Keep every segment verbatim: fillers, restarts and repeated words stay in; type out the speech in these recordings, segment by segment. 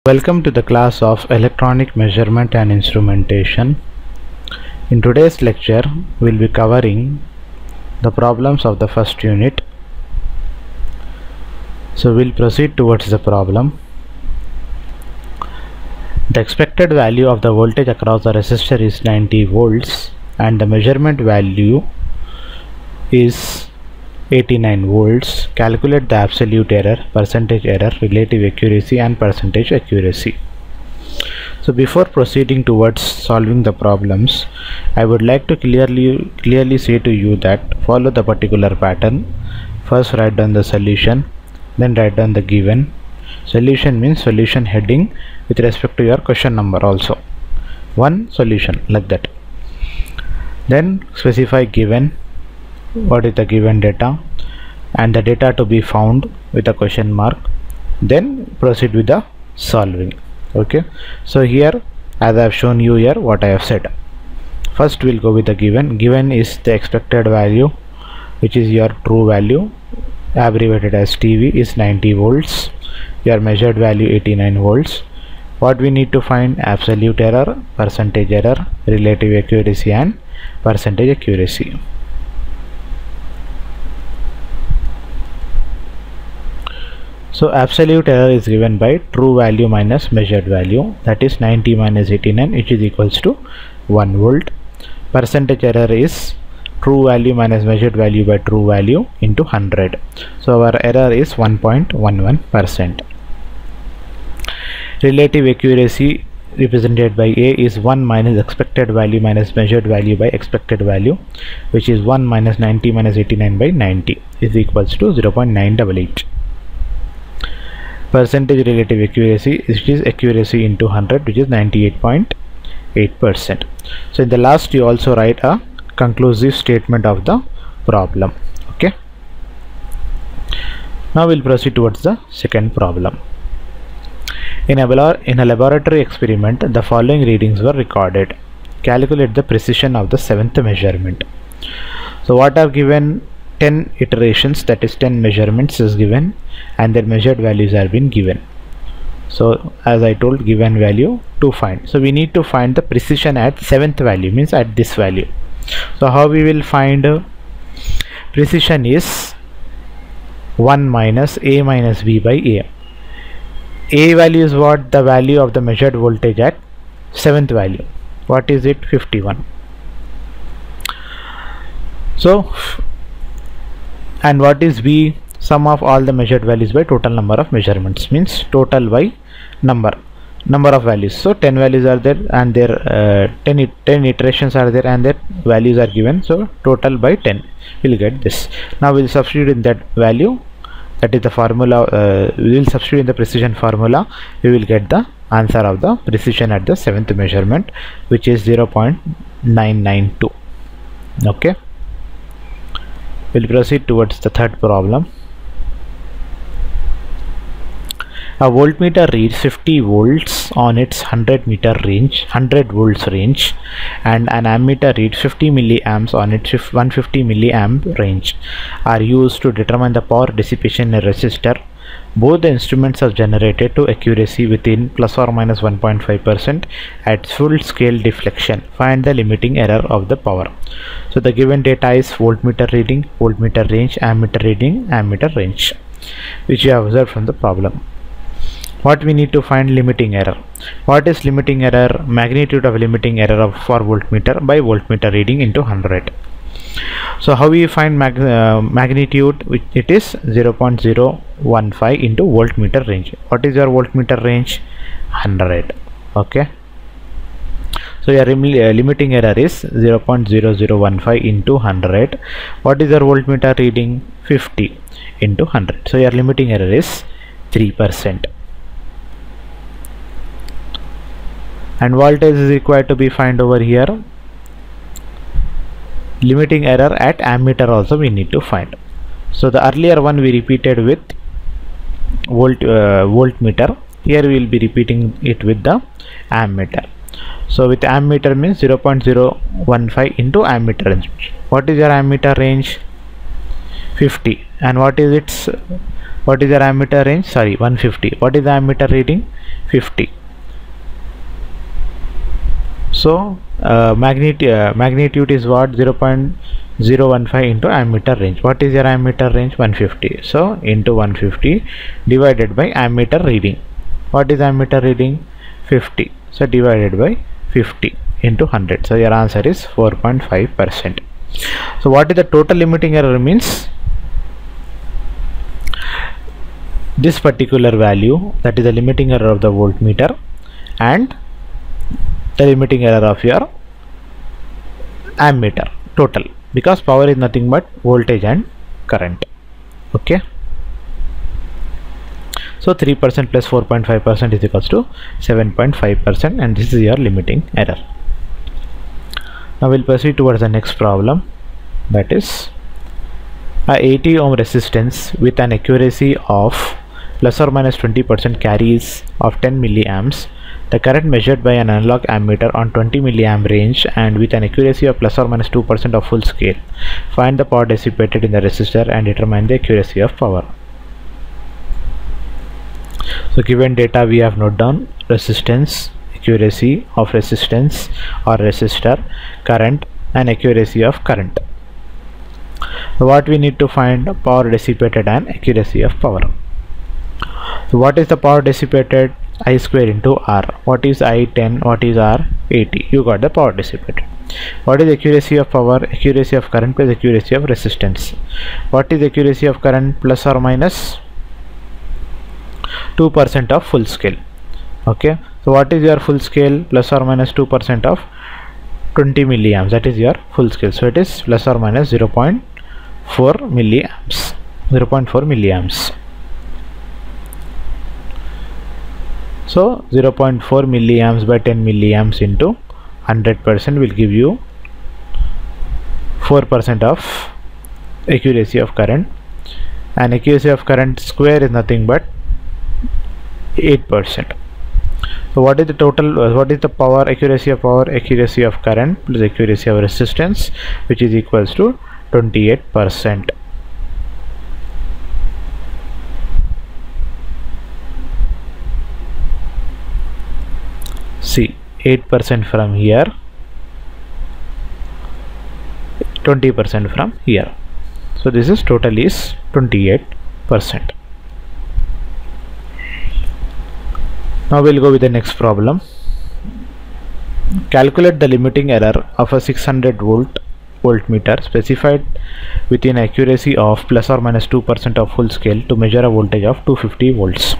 Welcome to the class of Electronic Measurement and Instrumentation. In today's lecture, we will be covering the problems of the first unit. So we will proceed towards the problem. The expected value of the voltage across the resistor is ninety volts and the measurement value is eighty-nine volts. Calculate the absolute error, percentage error, relative accuracy and percentage accuracy. So before proceeding towards solving the problems, I would like to clearly clearly say to you that follow the particular pattern. First write down the solution, then write down the given. Solution means solution heading with respect to your question number also. One solution like that. Then specify given. What is the given data and the data to be found with a question mark, then proceed with the solving. Okay, so here as I have shown you here what I have said. First we'll go with the given. Given is the expected value, which is your true value, abbreviated as T V, is ninety volts. Your measured value eighty-nine volts. What we need to find? Absolute error, percentage error, relative accuracy and percentage accuracy. So absolute error is given by true value minus measured value, that is ninety minus eighty-nine, which is equals to one volt. Percentage error is true value minus measured value by true value into one hundred. So our error is one point one one percent. Relative accuracy represented by A is one minus expected value minus measured value by expected value, which is one minus ninety minus eighty-nine by ninety, is equals to zero point nine eight eight. Percentage relative accuracy, which is accuracy into one hundred, which is ninety-eight point eight percent. So in the last you also write a conclusive statement of the problem. Okay, now we'll proceed towards the second problem. In a, in a laboratory experiment, the following readings were recorded. Calculate the precision of the seventh measurement. So what are given? ten iterations, that is ten measurements is given and their measured values are been given. So as I told, given value to find. So we need to find the precision at seventh value, means at this value. So how we will find? Uh, precision is one minus A minus V by A. A value is what? The value of the measured voltage at seventh value. What is it? fifty-one. So and what is V? Sum of all the measured values by total number of measurements, means total by number number of values. So ten values are there and their uh, ten, ten iterations are there and their values are given, so total by ten we'll get this. Now we'll substitute in that value, that is the formula. Uh, we will substitute in the precision formula. We will get the answer of the precision at the seventh measurement, which is zero point nine nine two. Okay, we'll proceed towards the third problem. A voltmeter reads fifty volts on its one hundred meter range, one hundred volts range, and an ammeter reads fifty milliamps on its one hundred fifty milliamp range are used to determine the power dissipation in a resistor. Both the instruments are generated to accuracy within plus or minus one point five percent at full scale deflection. Find the limiting error of the power. So the given data is voltmeter reading, voltmeter range, ammeter reading, ammeter range, which you have observed from the problem. What we need to find? Limiting error. What is limiting error? Magnitude of limiting error of for voltmeter by voltmeter reading into one hundred. So how we find mag uh, magnitude? Which it is zero point zero one five into voltmeter range. What is your voltmeter range? one hundred. Okay, so your uh, limiting error is zero point zero zero one five into one hundred. What is your voltmeter reading? fifty into one hundred. So your limiting error is three percent. And voltage is required to be found over here. Limiting error at ammeter also we need to find. So the earlier one we repeated with volt uh, voltmeter. Here we will be repeating it with the ammeter. So with ammeter means zero point zero one five into ammeter range. What is your ammeter range? fifty. And what is its what is the ammeter range? Sorry, one hundred fifty. What is the ammeter reading? fifty. So uh, magnitude uh, magnitude is what? zero point zero one five into ammeter range. What is your ammeter range? one fifty. So into one fifty divided by ammeter reading. What is ammeter reading? fifty. So divided by fifty into one hundred. So your answer is four point five percent. So what is the total limiting error means? This particular value, that is the limiting error of the voltmeter, and the limiting error of your ammeter total, because power is nothing but voltage and current. Okay, so three percent plus four point five percent is equals to seven point five percent, and this is your limiting error. Now we'll proceed towards the next problem, that is a eighty ohm resistance with an accuracy of plus or minus twenty percent carries of ten milliamps. The current measured by an analog ammeter on twenty milliamp range and with an accuracy of plus or minus two percent of full scale. Find the power dissipated in the resistor and determine the accuracy of power. So given data we have noted down resistance, accuracy of resistance or resistor, current and accuracy of current. So what we need to find? Power dissipated and accuracy of power. So what is the power dissipated? I square into R. What is I? ten. What is R? eighty. You got the power dissipated. What is accuracy of power? Accuracy of current plus accuracy of resistance. What is accuracy of current? Plus or minus two percent of full scale. Okay, so what is your full scale? Plus or minus two percent of twenty milliamps, that is your full scale. So it is plus or minus zero point four milliamps. zero point four milliamps. So zero point four milliamps by ten milliamps into one hundred percent will give you four percent of accuracy of current, and accuracy of current square is nothing but eight percent. So what is the total, uh, what is the power, accuracy of power? Accuracy of current plus accuracy of resistance, which is equals to twenty-eight percent. See, eight percent from here, twenty percent from here. So this is total is twenty-eight percent. Now we'll go with the next problem. Calculate the limiting error of a six hundred volt voltmeter specified with an accuracy of plus or minus two percent of full scale to measure a voltage of two hundred fifty volts.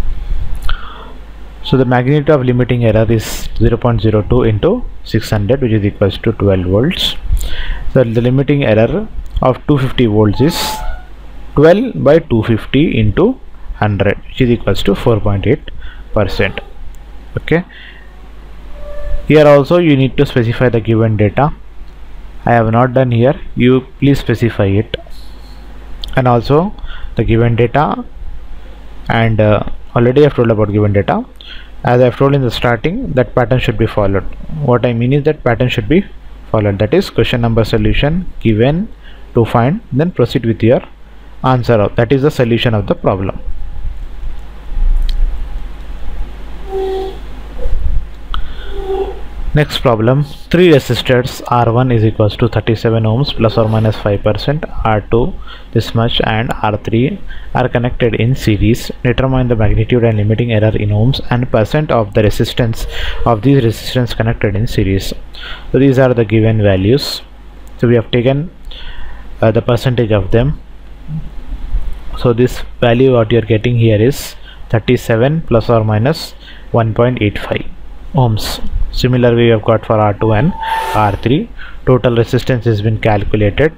So the magnitude of limiting error is zero point zero two into six hundred, which is equals to twelve volts. So the limiting error of two hundred fifty volts is twelve by two hundred fifty into one hundred, which is equals to four point eight percent. Okay, here also you need to specify the given data. I have not done here, you please specify it, and also the given data, and uh, already I have told about given data. As I have told in the starting, that pattern should be followed. What I mean is that pattern should be followed, that is question number solution given to find, then proceed with your answer of, that is the solution of the problem. Next problem, three resistors R one is equals to thirty-seven ohms plus or minus five percent, R two this much, and R three are connected in series. Determine the magnitude and limiting error in ohms and percent of the resistance of these resistors connected in series. So these are the given values. So we have taken uh, the percentage of them. So this value what you are getting here is thirty-seven plus or minus one point eight five ohms. Similarly we have got for R two and R three. Total resistance has been calculated.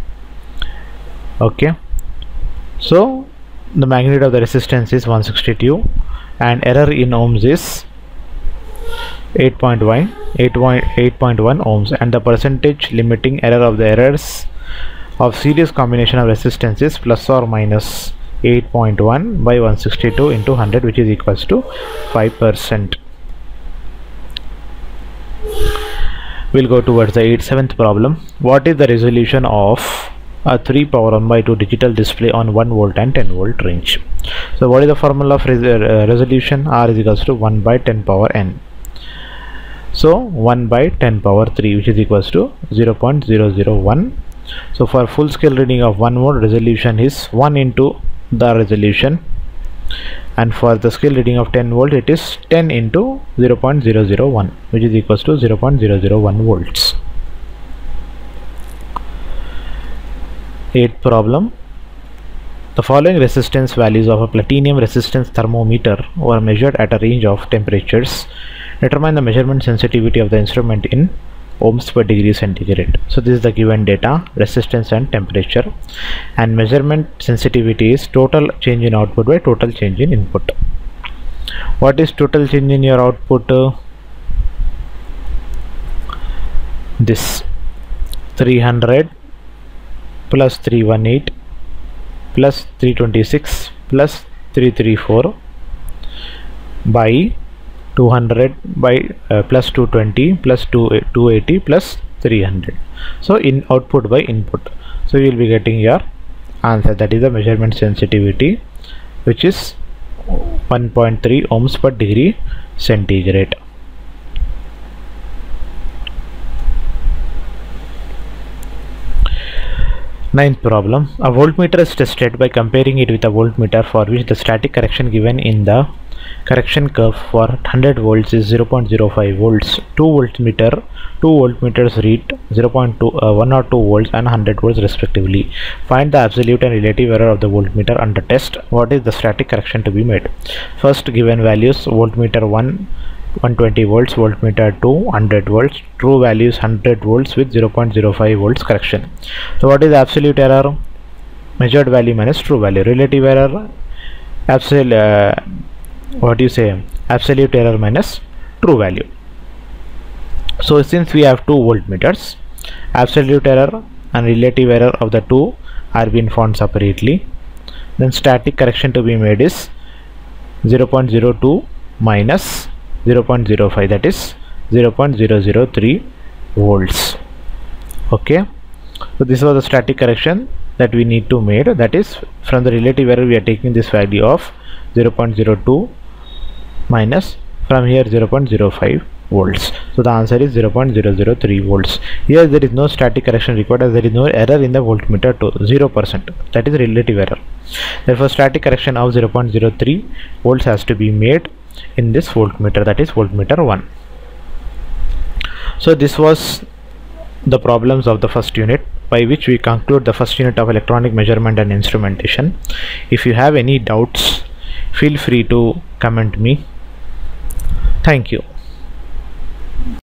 Okay, so the magnitude of the resistance is one sixty-two and error in ohms is eight point one ohms, and the percentage limiting error of the errors of series combination of resistance is plus or minus eight point one by one sixty-two into one hundred, which is equals to five percent. We'll go towards the eighth, seventh problem. What is the resolution of a three power one by two digital display on one volt and ten volt range. So what is the formula of res uh, resolution? R is equals to one by ten power n. So one by ten power three, which is equals to zero point zero zero one. So for full scale reading of one volt, resolution is one into the resolution, and for the scale reading of ten volt, it is ten into zero point zero zero one, which is equals to zero point zero zero one volts. Eighth problem. The following resistance values of a platinum resistance thermometer were measured at a range of temperatures. Determine the measurement sensitivity of the instrument in ohms per degree centigrade. So this is the given data, resistance and temperature, and measurement sensitivity is total change in output by total change in input. What is total change in your output? This three hundred plus three hundred eighteen plus three hundred twenty-six plus three hundred thirty-four by two hundred by uh, plus two hundred twenty plus two hundred eighty plus three hundred. So in output by input, so you will be getting your answer, that is the measurement sensitivity, which is one point three ohms per degree centigrade. Ninth problem. A voltmeter is tested by comparing it with a voltmeter for which the static correction given in the correction curve for one hundred volts is zero point zero five volts. Two voltmeter, two voltmeters read zero point two, uh, one or two volts and one hundred volts respectively. Find the absolute and relative error of the voltmeter under test. What is the static correction to be made? First given values: voltmeter one, one hundred twenty volts, voltmeter two, one hundred volts, true values one hundred volts with zero point zero five volts correction. So what is the absolute error? Measured value minus true value. Relative error, absolute uh, what do you say, absolute error minus true value. So since we have two voltmeters, absolute error and relative error of the two are being found separately, then static correction to be made is zero point zero two minus zero point zero five, that is zero point zero zero three volts. Okay, so this was the static correction that we need to make, that is from the relative error we are taking this value of zero point zero two minus from here zero point zero five volts. So the answer is zero point zero zero three volts. Here there is no static correction required as there is no error in the voltmeter to zero percent, that is relative error. Therefore static correction of zero point zero three volts has to be made in this voltmeter, that is voltmeter one. So this was the problems of the first unit, by which we conclude the first unit of electronic measurement and instrumentation. If you have any doubts, feel free to comment me. Thank you.